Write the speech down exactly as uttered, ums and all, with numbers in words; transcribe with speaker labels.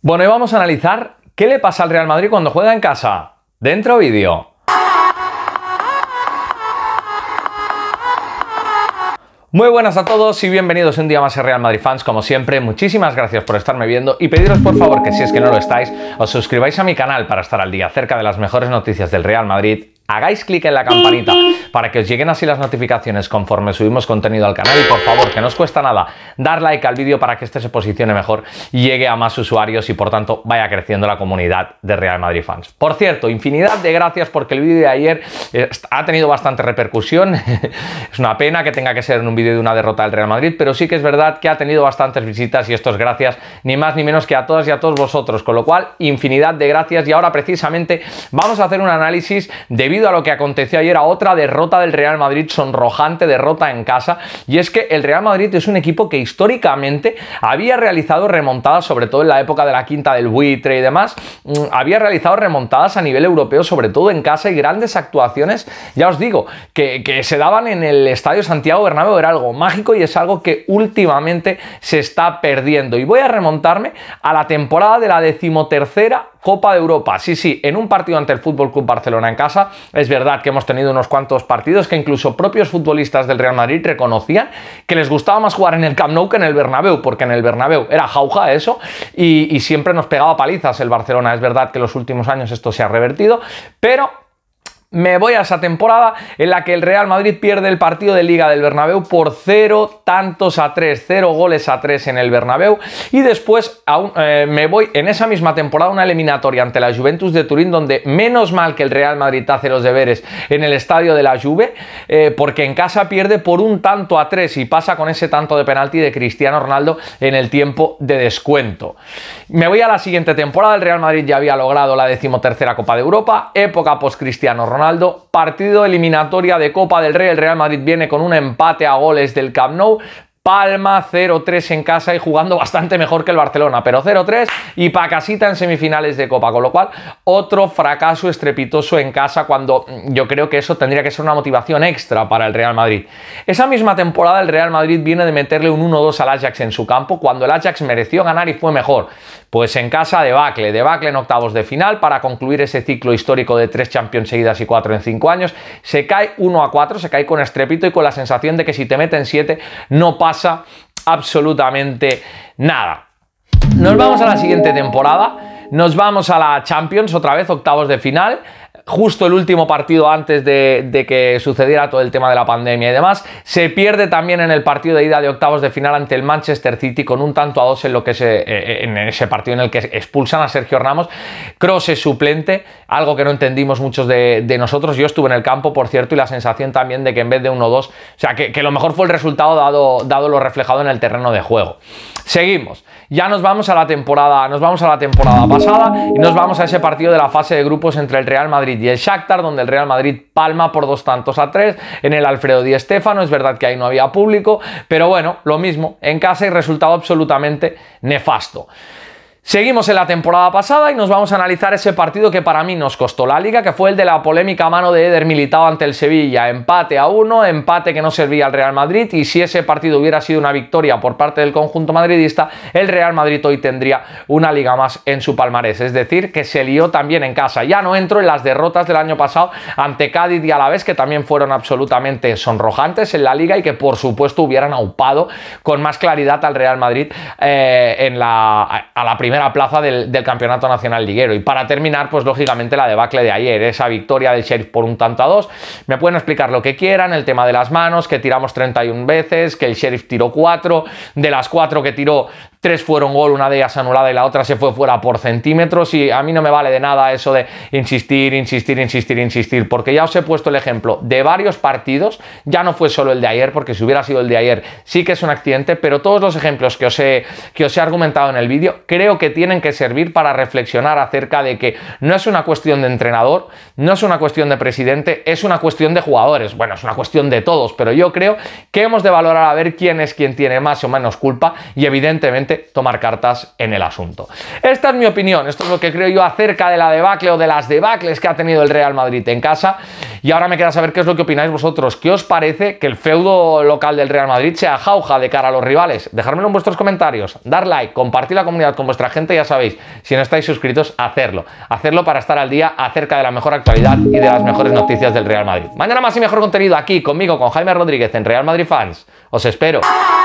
Speaker 1: Bueno, y vamos a analizar qué le pasa al Real Madrid cuando juega en casa. Dentro vídeo. Muy buenas a todos y bienvenidos un día más a Real Madrid Fans. Como siempre, muchísimas gracias por estarme viendo y pediros por favor que si es que no lo estáis, os suscribáis a mi canal para estar al día acerca de las mejores noticias del Real Madrid. Hagáis clic en la campanita para que os lleguen así las notificaciones conforme subimos contenido al canal y por favor, que no os cuesta nada, dar like al vídeo para que este se posicione mejor y llegue a más usuarios y por tanto vaya creciendo la comunidad de Real Madrid Fans. Por cierto, infinidad de gracias porque el vídeo de ayer ha tenido bastante repercusión. Es una pena que tenga que ser en un vídeo de una derrota del Real Madrid, pero sí que es verdad que ha tenido bastantes visitas y esto es gracias ni más ni menos que a todas y a todos vosotros, con lo cual infinidad de gracias. Y ahora precisamente vamos a hacer un análisis de Debido a lo que aconteció ayer a otra derrota del Real Madrid, sonrojante derrota en casa, y es que el Real Madrid es un equipo que históricamente había realizado remontadas, sobre todo en la época de la quinta del buitre y demás, había realizado remontadas a nivel europeo, sobre todo en casa, y grandes actuaciones, ya os digo, que, que se daban en el Estadio Santiago Bernabéu. Era algo mágico y es algo que últimamente se está perdiendo. Y voy a remontarme a la temporada de la decimotercera Copa de Europa. Sí, sí, en un partido ante el F C Barcelona en casa. Es verdad que hemos tenido unos cuantos partidos que incluso propios futbolistas del Real Madrid reconocían que les gustaba más jugar en el Camp Nou que en el Bernabéu, porque en el Bernabéu era jauja eso y, y siempre nos pegaba palizas el Barcelona. Es verdad que en los últimos años esto se ha revertido, pero me voy a esa temporada en la que el Real Madrid pierde el partido de Liga del Bernabéu por cero tantos a tres, cero goles a tres en el Bernabéu, y después aún, eh, me voy en esa misma temporada a una eliminatoria ante la Juventus de Turín, donde menos mal que el Real Madrid hace los deberes en el estadio de la Juve, eh, porque en casa pierde por un tanto a tres y pasa con ese tanto de penalti de Cristiano Ronaldo en el tiempo de descuento. Me voy a la siguiente temporada. El Real Madrid ya había logrado la decimotercera Copa de Europa, época post Cristiano Ronaldo, partido eliminatoria de Copa del Rey. El Real Madrid viene con un empate a goles del Camp Nou, palma cero tres en casa y jugando bastante mejor que el Barcelona, pero cero tres y pa' casita en semifinales de Copa, con lo cual otro fracaso estrepitoso en casa, cuando yo creo que eso tendría que ser una motivación extra para el Real Madrid. Esa misma temporada el Real Madrid viene de meterle un uno dos al Ajax en su campo, cuando el Ajax mereció ganar y fue mejor. Pues en casa debacle, debacle en octavos de final para concluir ese ciclo histórico de tres Champions seguidas y cuatro en cinco años. Se cae uno a cuatro, se cae con estrépito y con la sensación de que si te meten siete no pasa absolutamente nada. Nos vamos a la siguiente temporada, nos vamos a la Champions, otra vez octavos de final, justo el último partido antes de, de que sucediera todo el tema de la pandemia y demás. Se pierde también en el partido de ida de octavos de final ante el Manchester City con un tanto a dos en, lo que se, eh, en ese partido en el que expulsan a Sergio Ramos. Kroos es suplente, algo que no entendimos muchos de, de nosotros. Yo estuve en el campo, por cierto, y la sensación también de que en vez de uno dos, o sea, que, que lo mejor fue el resultado dado, dado lo reflejado en el terreno de juego. Seguimos. Ya nos vamos a la temporada, nos vamos a la temporada pasada y nos vamos a ese partido de la fase de grupos entre el Real Madrid y el Shakhtar, donde el Real Madrid palma por dos tantos a tres en el Alfredo Di Stéfano. Es verdad que ahí no había público, pero bueno, lo mismo, en casa y resultado absolutamente nefasto. Seguimos en la temporada pasada y nos vamos a analizar ese partido que para mí nos costó la Liga, que fue el de la polémica mano de Eder Militao ante el Sevilla. Empate a uno, empate que no servía al Real Madrid, y si ese partido hubiera sido una victoria por parte del conjunto madridista, el Real Madrid hoy tendría una Liga más en su palmarés. Es decir, que se lió también en casa. Ya no entro en las derrotas del año pasado ante Cádiz y Alavés, que también fueron absolutamente sonrojantes en la Liga y que por supuesto hubieran aupado con más claridad al Real Madrid eh, en la, a la primera plaza del, del campeonato nacional liguero. Y para terminar, pues lógicamente la debacle de ayer, esa victoria del Sheriff por un tanto a dos. Me pueden explicar lo que quieran, el tema de las manos, que tiramos treinta y una veces, que el Sheriff tiró cuatro, de las cuatro que tiró, tres fueron gol, una de ellas anulada y la otra se fue fuera por centímetros. Y a mí no me vale de nada eso de insistir, insistir, insistir, insistir, porque ya os he puesto el ejemplo de varios partidos. Ya no fue solo el de ayer, porque si hubiera sido el de ayer sí que es un accidente, pero todos los ejemplos que os he, que os he argumentado en el vídeo creo que tienen que servir para reflexionar acerca de que no es una cuestión de entrenador, no es una cuestión de presidente, es una cuestión de jugadores. Bueno, es una cuestión de todos, pero yo creo que hemos de valorar a ver quién es quien tiene más o menos culpa y evidentemente tomar cartas en el asunto. Esta es mi opinión, esto es lo que creo yo acerca de la debacle o de las debacles que ha tenido el Real Madrid en casa. Y ahora me queda saber qué es lo que opináis vosotros. ¿Qué os parece que el feudo local del Real Madrid sea jauja de cara a los rivales? Dejármelo en vuestros comentarios, dar like, compartir la comunidad con vuestra gente gente, ya sabéis, si no estáis suscritos, hacerlo. Hacerlo para estar al día acerca de la mejor actualidad y de las mejores noticias del Real Madrid. Mañana más y mejor contenido aquí conmigo, con Jaime Rodríguez en Real Madrid Fans. Os espero.